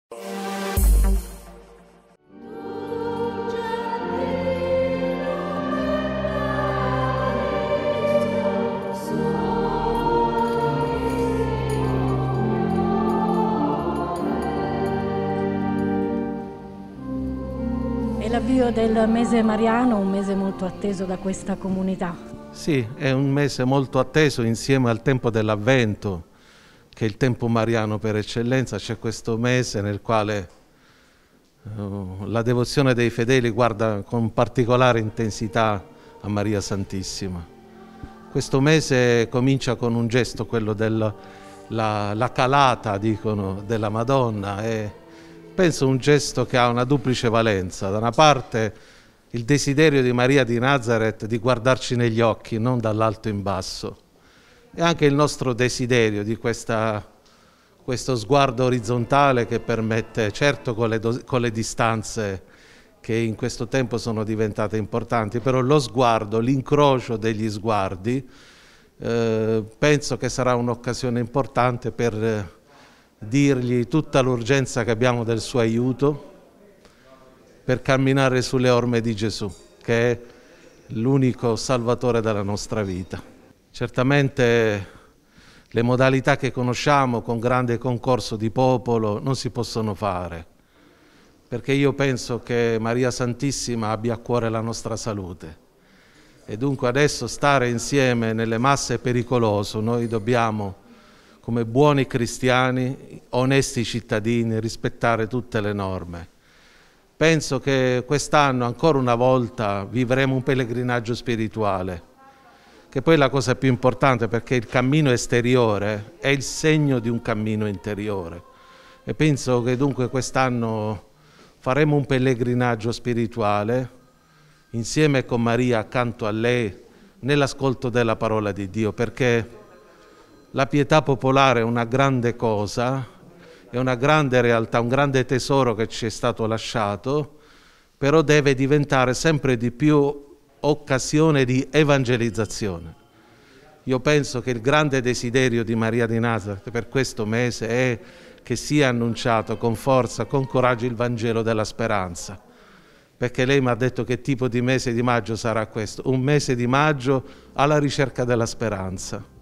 È l'avvio del mese mariano, un mese molto atteso da questa comunità. Sì, è un mese molto atteso insieme al tempo dell'Avvento, che è il tempo mariano per eccellenza. C'è questo mese nel quale la devozione dei fedeli guarda con particolare intensità a Maria Santissima. Questo mese comincia con un gesto, quello della calata, dicono, della Madonna, e penso un gesto che ha una duplice valenza. Da una parte il desiderio di Maria di Nazareth di guardarci negli occhi, non dall'alto in basso, e anche il nostro desiderio di questo sguardo orizzontale che permette, certo con le distanze che in questo tempo sono diventate importanti, però lo sguardo, l'incrocio degli sguardi, penso che sarà un'occasione importante per dirgli tutta l'urgenza che abbiamo del suo aiuto per camminare sulle orme di Gesù, che è l'unico salvatore della nostra vita. Certamente le modalità che conosciamo con grande concorso di popolo non si possono fare, perché io penso che Maria Santissima abbia a cuore la nostra salute e dunque adesso stare insieme nelle masse è pericoloso. Noi dobbiamo, come buoni cristiani, onesti cittadini, rispettare tutte le norme. Penso che quest'anno ancora una volta vivremo un pellegrinaggio spirituale, che poi è la cosa più importante, perché il cammino esteriore è il segno di un cammino interiore. E penso che dunque quest'anno faremo un pellegrinaggio spirituale insieme con Maria accanto a lei nell'ascolto della parola di Dio, perché la pietà popolare è una grande cosa, è una grande realtà, un grande tesoro che ci è stato lasciato, però deve diventare sempre di più occasione di evangelizzazione. Io penso che il grande desiderio di Maria di Nazareth per questo mese è che sia annunciato con forza, con coraggio il Vangelo della speranza, perché lei mi ha detto che tipo di mese di maggio sarà questo, un mese di maggio alla ricerca della speranza.